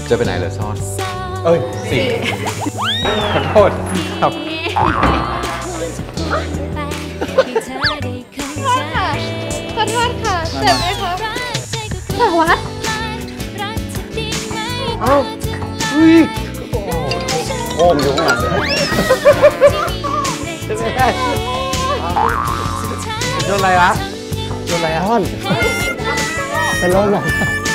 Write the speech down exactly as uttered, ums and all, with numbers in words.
จะไปไหนเหรอซ่อน เอ้ยสิขอโทษครับขอโทษค่ะเจ็บไหมคะสารวัตรเอ้าเฮ้ยโอ้มอยู่ข้างหลังเลยโดนอะไรวะโดนอะไรอ่ะท่อนเป็นรถหรอ